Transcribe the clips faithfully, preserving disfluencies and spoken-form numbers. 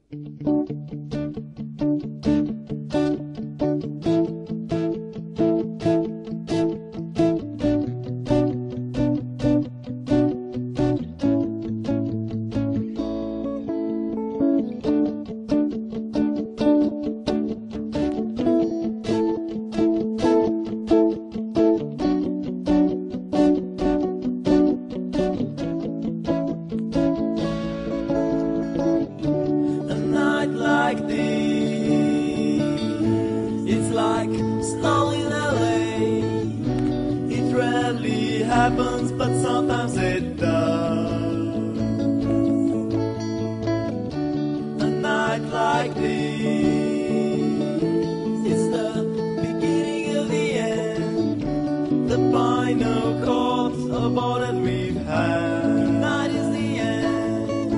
Like this, it's like snow in L A. It rarely happens, but sometimes it does. A night like this, it's the beginning of the end. The final chords of all that we've had. Tonight is the end.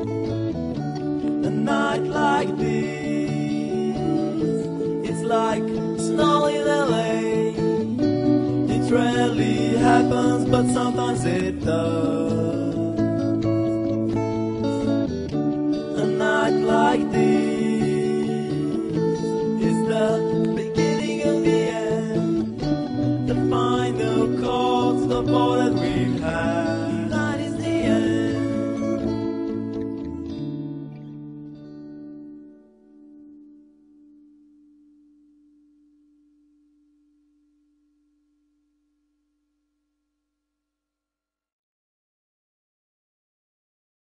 A night like this, it's like snow in L A. It rarely happens, but sometimes it does. A night like this.